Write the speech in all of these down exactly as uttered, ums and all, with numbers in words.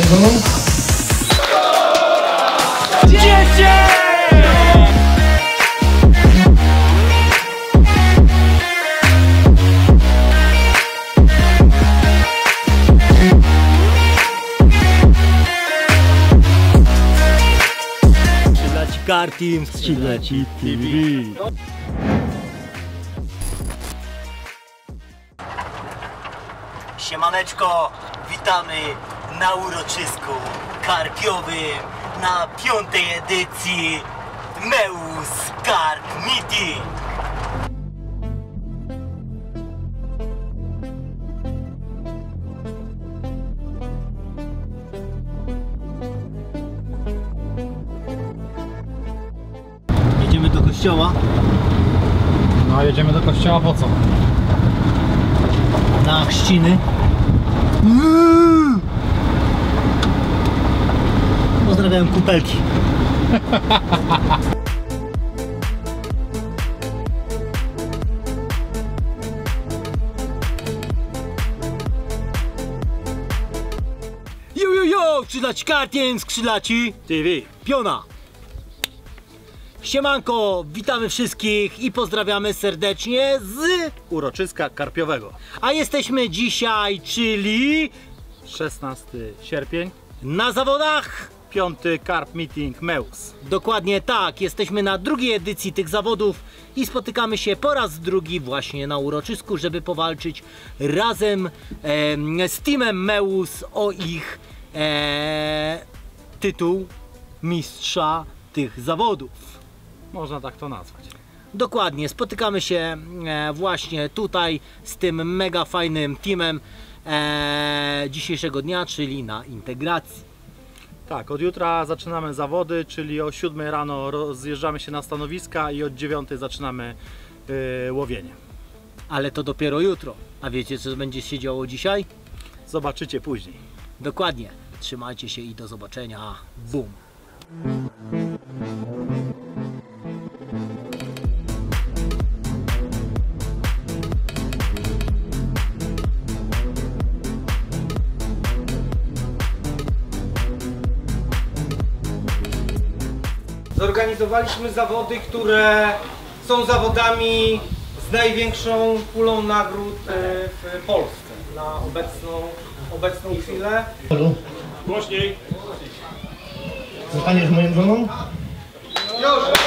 żoną? Skrzydlaci Karteam, Skrzydlaci T V. Siemaneczko, witamy na uroczysku karpiowym na piątej edycji Meus Carp Meeting. Jedziemy do kościoła. No, jedziemy do kościoła po co? Na chrzciny. Pozdrawiam kupelki. Jo, jo, jo! Skrzydlaci Karteam, Skrzydlaci T V. Piona. Siemanko, witamy wszystkich i pozdrawiamy serdecznie z uroczyska karpiowego. A jesteśmy dzisiaj, czyli szesnasty sierpień, na zawodach. piąty Carp Meeting Meus. Dokładnie tak, jesteśmy na drugiej edycji tych zawodów i spotykamy się po raz drugi właśnie na uroczysku, żeby powalczyć razem e, z teamem Meus o ich e, tytuł mistrza tych zawodów. Można tak to nazwać. Dokładnie, spotykamy się e, właśnie tutaj z tym mega fajnym teamem e, dzisiejszego dnia, czyli na integracji. Tak, od jutra zaczynamy zawody, czyli o siódmej rano rozjeżdżamy się na stanowiska i od dziewiątej zaczynamy yy, łowienie. Ale to dopiero jutro. A wiecie, co będzie się działo dzisiaj? Zobaczycie później. Dokładnie. Trzymajcie się i do zobaczenia. Bum! Zorganizowaliśmy zawody, które są zawodami z największą pulą nagród w Polsce na obecną, obecną chwilę. Głośniej. Zostaniesz moją żoną? Już!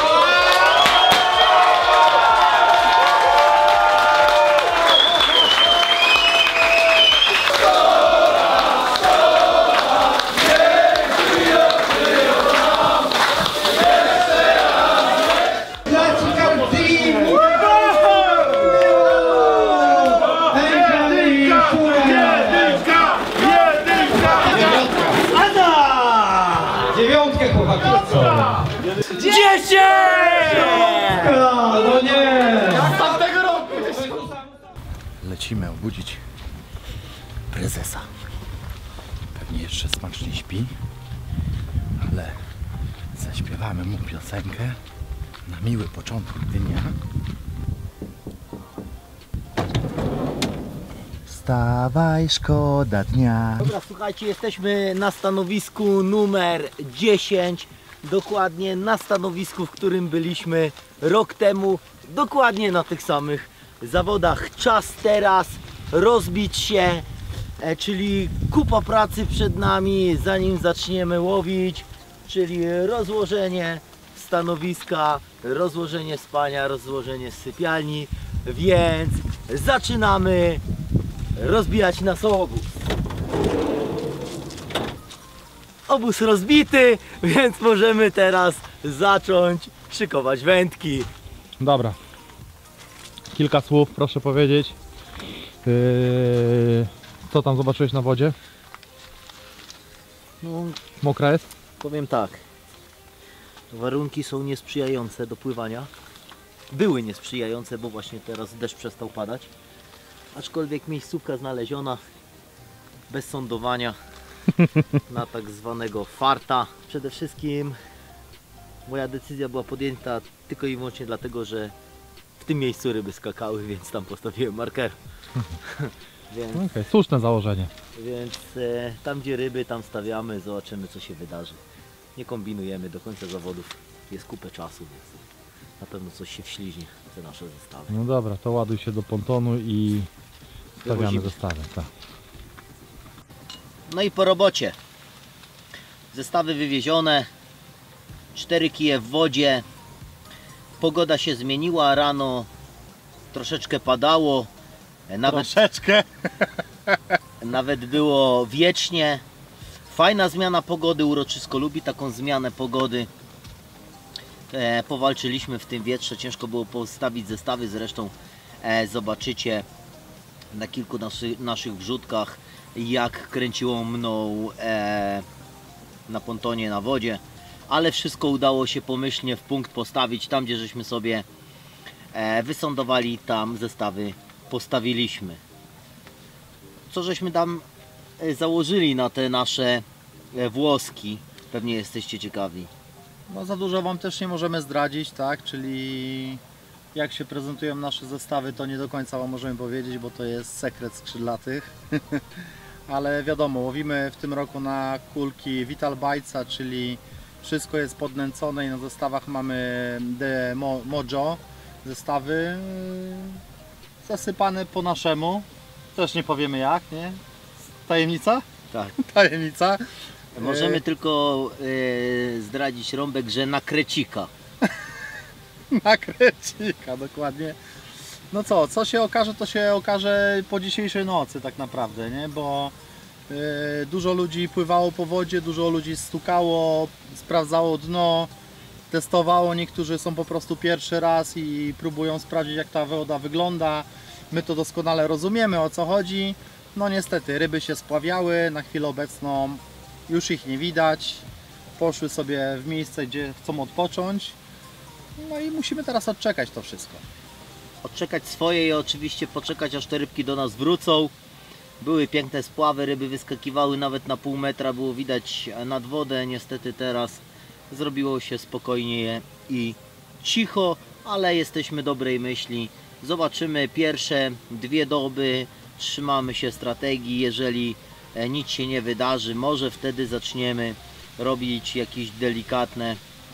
Dziewiątkę, chłopaki! Dziesięć! No nie! Lecimy obudzić prezesa. Pewnie jeszcze smacznie śpi, ale zaśpiewamy mu piosenkę na miły początek dnia. Wstawaj, szkoda dnia. Dobra, słuchajcie, jesteśmy na stanowisku numer dziesięć. Dokładnie na stanowisku, w którym byliśmy rok temu. Dokładnie na tych samych zawodach. Czas teraz rozbić się, e, czyli kupa pracy przed nami, zanim zaczniemy łowić, czyli rozłożenie stanowiska, rozłożenie spania, rozłożenie sypialni, więc zaczynamy rozbijać nas obóz. Obóz rozbity, więc możemy teraz zacząć szykować wędki. Dobra. Kilka słów, proszę powiedzieć. Yy, co tam zobaczyłeś na wodzie? No, Mokra jest? powiem tak. Warunki są niesprzyjające do pływania. Były niesprzyjające, bo właśnie teraz deszcz przestał padać. Aczkolwiek miejscówka znaleziona bez sądowania na tak zwanego farta. Przede wszystkim moja decyzja była podjęta tylko i wyłącznie dlatego, że w tym miejscu ryby skakały, więc tam postawiłem marker. Więc Okej, słuszne założenie. Więc e, tam gdzie ryby, tam stawiamy, zobaczymy co się wydarzy. Nie kombinujemy, do końca zawodów jest kupę czasu, więc na pewno coś się wśliźnie w te nasze zestawy. No dobra, to ładuj się do pontonu i stawiamy Wywozimy. zestawy. Tak. No i po robocie. Zestawy wywiezione, cztery kije w wodzie. Pogoda się zmieniła, rano troszeczkę padało, nawet, Troszeczkę. nawet było wiecznie. Fajna zmiana pogody, uroczysko lubi taką zmianę pogody. E, powalczyliśmy w tym wietrze, ciężko było postawić zestawy, zresztą e, zobaczycie na kilku naszy, naszych wrzutkach, jak kręciło mną e, na pontonie na wodzie, ale wszystko udało się pomyślnie w punkt postawić. Tam gdzie żeśmy sobie e, wysądowali, tam zestawy postawiliśmy. Co żeśmy tam e, założyli na te nasze e, włoski, pewnie jesteście ciekawi. No za dużo Wam też nie możemy zdradzić, tak? Czyli jak się prezentują nasze zestawy, to nie do końca Wam możemy powiedzieć, bo to jest sekret skrzydlatych. Ale wiadomo, łowimy w tym roku na kulki Vital Bajca, czyli wszystko jest podnęcone i na zestawach mamy The Mo Mojo zestawy yy, zasypane po naszemu. Też nie powiemy jak, nie? Tajemnica? Tak. Tajemnica. Możemy E, tylko e, zdradzić rąbek, że na krecika. Na krecika, dokładnie. No co, co się okaże, to się okaże po dzisiejszej nocy tak naprawdę, nie? Bo yy, dużo ludzi pływało po wodzie, dużo ludzi stukało, sprawdzało dno, testowało, niektórzy są po prostu pierwszy raz i próbują sprawdzić jak ta woda wygląda. My to doskonale rozumiemy, o co chodzi. No niestety, ryby się spławiały, na chwilę obecną już ich nie widać. Poszły sobie w miejsce, gdzie chcą odpocząć. No i musimy teraz odczekać to wszystko. Odczekać swoje i oczywiście poczekać, aż te rybki do nas wrócą. Były piękne spławy, ryby wyskakiwały nawet na pół metra, było widać nad wodę. Niestety teraz zrobiło się spokojnie i cicho, ale jesteśmy dobrej myśli. Zobaczymy pierwsze dwie doby, trzymamy się strategii. Jeżeli nic się nie wydarzy, może wtedy zaczniemy robić jakieś delikatne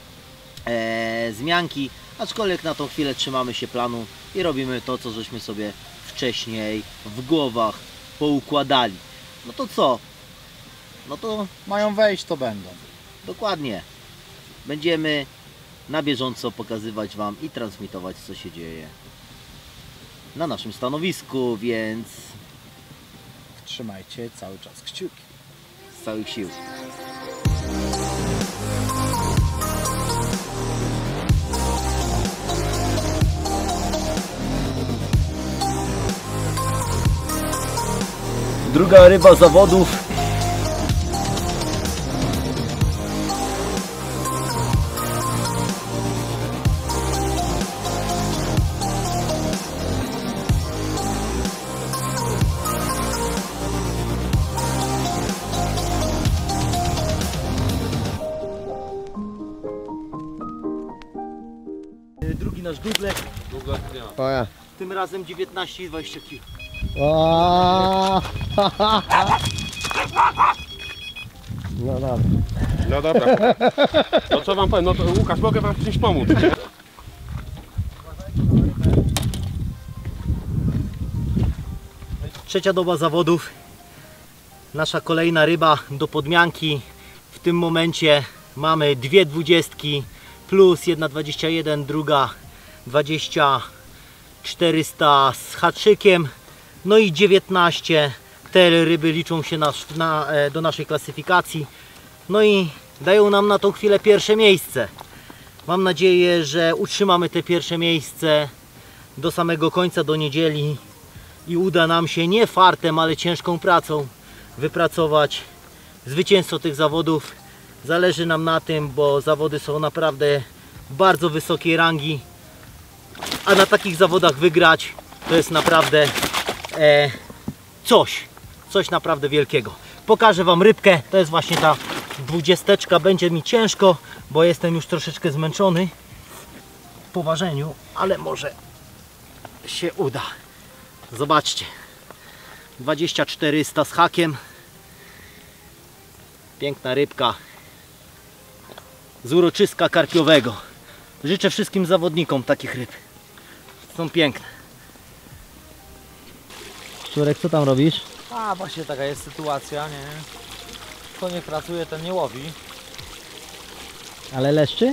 e, zmianki, aczkolwiek na tą chwilę trzymamy się planu i robimy to, co żeśmy sobie wcześniej w głowach poukładali. No to co? No to Mają wejść, to będą. dokładnie. Będziemy na bieżąco pokazywać Wam i transmitować, co się dzieje na naszym stanowisku, więc Trzymajcie cały czas kciuki. z całych sił. Druga ryba zawodów. Drugi nasz dudlek. O ja. Tym razem dziewiętnaście i dwadzieścia kg. O! No dobra. No dobra. To co wam powiem, no to Łukasz, mogę wam w czymś pomóc, nie? Trzecia doba zawodów. Nasza kolejna ryba do podmianki. W tym momencie mamy dwie dwudziestki plus jedna dwadzieścia jeden, druga dwadzieścia czterysta z haczykiem. No i dziewiętnaście. Te ryby liczą się na, na, do naszej klasyfikacji. No i dają nam na tą chwilę pierwsze miejsce. Mam nadzieję, że utrzymamy te pierwsze miejsce do samego końca, do niedzieli i uda nam się nie fartem, ale ciężką pracą wypracować zwycięstwo tych zawodów. Zależy nam na tym, bo zawody są naprawdę bardzo wysokiej rangi, a na takich zawodach wygrać to jest naprawdę e, coś, coś naprawdę wielkiego. Pokażę Wam rybkę, to jest właśnie ta dwudziesteczka. Będzie mi ciężko, bo jestem już troszeczkę zmęczony po ważeniu, ale może się uda. Zobaczcie, dwadzieścia czterysta z hakiem. Piękna rybka z uroczyska karpiowego. Życzę wszystkim zawodnikom takich ryb. Są piękne. Szczurek, co tam robisz? A właśnie taka jest sytuacja, nie? Kto nie pracuje, ten nie łowi. Ale leszczy?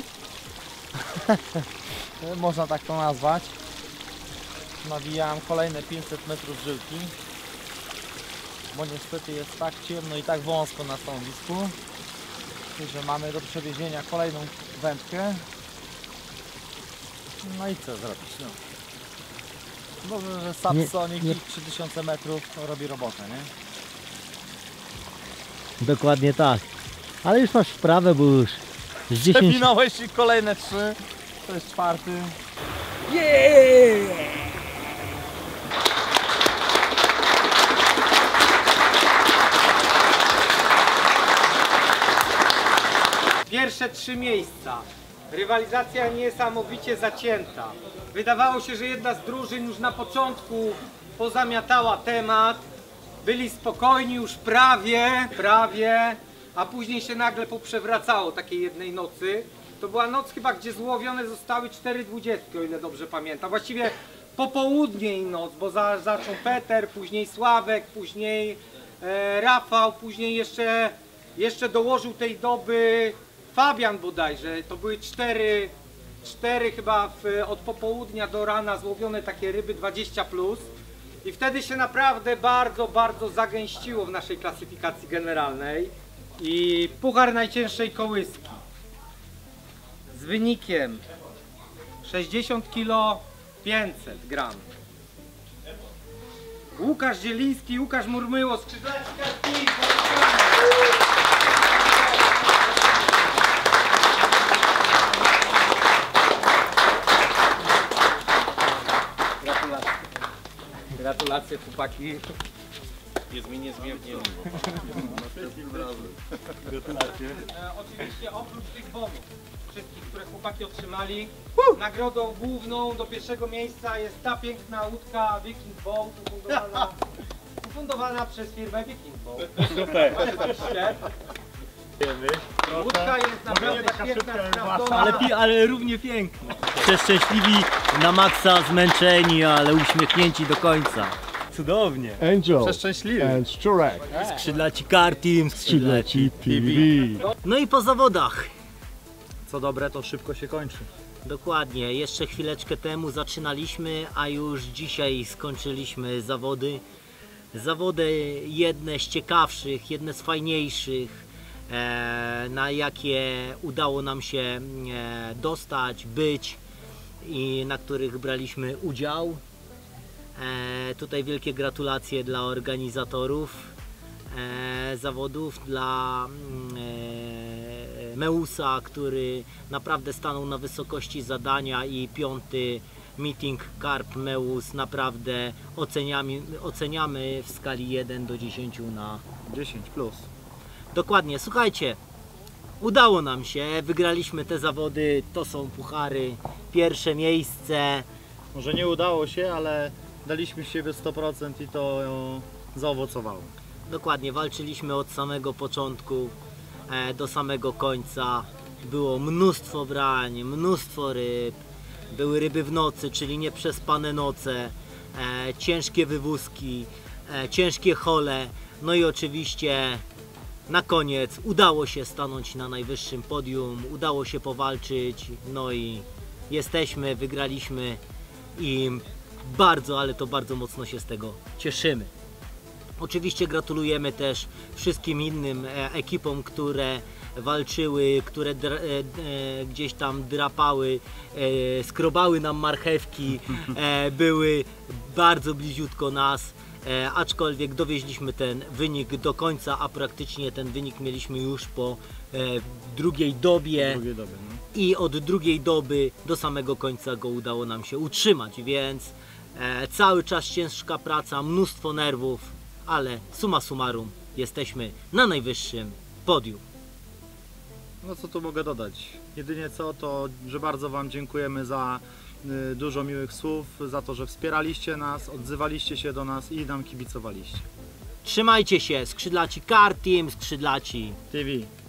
Można tak to nazwać. Nawijałem kolejne pięćset metrów żyłki. Bo niestety jest tak ciemno i tak wąsko na stanowisku, że mamy do przewiezienia kolejną wędkę. No i co zrobić? No. Dobrze, że Subsonic i trzy tysiące metrów robi robotę, nie? Dokładnie tak. Ale już masz wprawę, bo już z dziesięć... Przewinąłeś i kolejne trzy. To jest czwarty. Pierwsze trzy miejsca. Rywalizacja niesamowicie zacięta. Wydawało się, że jedna z drużyn już na początku pozamiatała temat. Byli spokojni już prawie, prawie, a później się nagle poprzewracało takiej jednej nocy. To była noc chyba, gdzie złowione zostały cztery dwudziestki, o ile dobrze pamiętam. Właściwie popołudnie i noc, bo za, zaczął Peter, później Sławek, później e, Rafał, później jeszcze, jeszcze dołożył tej doby Fabian bodajże. To były cztery, cztery chyba w, od popołudnia do rana złowione takie ryby dwadzieścia plus. I wtedy się naprawdę bardzo, bardzo zagęściło w naszej klasyfikacji generalnej. I puchar najcięższej kołyski z wynikiem sześćdziesiąt kilo pięćset gram. Łukasz Zieliński, Łukasz Murmyło, skrzydlaci karpi. Gratulacje. Gratulacje chłopaki. Jest mi niezmiernie. Gratulacje. E, oczywiście oprócz tych bonów, wszystkich, które chłopaki otrzymali, nagrodą główną do pierwszego miejsca jest ta piękna łódka Viking Boat, ufundowana, ufundowana przez firmę Viking Boat. Super. Łódka jest naprawdę świetna, sprawdzona. Ale, pi- ale równie piękne. Przeszczęśliwi na maksa, zmęczeni, ale uśmiechnięci do końca. Cudownie. Angel Przeszczęśliwy. and Szczurek. Skrzydlaci Car Team, Skrzydlaci T V. No i po zawodach. Co dobre, to szybko się kończy. Dokładnie, jeszcze chwileczkę temu zaczynaliśmy, a już dzisiaj skończyliśmy zawody. Zawody jedne z ciekawszych, jedne z fajniejszych, e, na jakie udało nam się e, dostać, być i na których braliśmy udział. E, tutaj wielkie gratulacje dla organizatorów e, zawodów, dla e, Meusa, który naprawdę stanął na wysokości zadania, i piąty meeting Carp Meus naprawdę oceniamy, oceniamy w skali jeden do dziesięciu na dziesięć plus. dokładnie. Słuchajcie, udało nam się, wygraliśmy te zawody, to są puchary, pierwsze miejsce. Może nie udało się, ale daliśmy z siebie sto procent i to zaowocowało. Dokładnie, walczyliśmy od samego początku e, do samego końca. Było mnóstwo brań, mnóstwo ryb. Były ryby w nocy, czyli nieprzespane noce, e, ciężkie wywózki, e, ciężkie hole. No i oczywiście na koniec udało się stanąć na najwyższym podium, udało się powalczyć. No i jesteśmy, wygraliśmy i bardzo, ale to bardzo mocno się z tego cieszymy. Oczywiście gratulujemy też wszystkim innym e, ekipom, które walczyły, które dra, e, e, gdzieś tam drapały, e, skrobały nam marchewki, e, były bardzo bliziutko nas, e, aczkolwiek dowieźliśmy ten wynik do końca, a praktycznie ten wynik mieliśmy już po e, drugiej dobie. Drugiej dobie, no. I od drugiej doby do samego końca go udało nam się utrzymać, więc e, cały czas ciężka praca, mnóstwo nerwów, ale summa summarum jesteśmy na najwyższym podium. No co tu mogę dodać? Jedynie co, to że bardzo Wam dziękujemy za y, dużo miłych słów za to, że wspieraliście nas, odzywaliście się do nas i nam kibicowaliście. Trzymajcie się, skrzydlaci Car Team, skrzydlaci T V.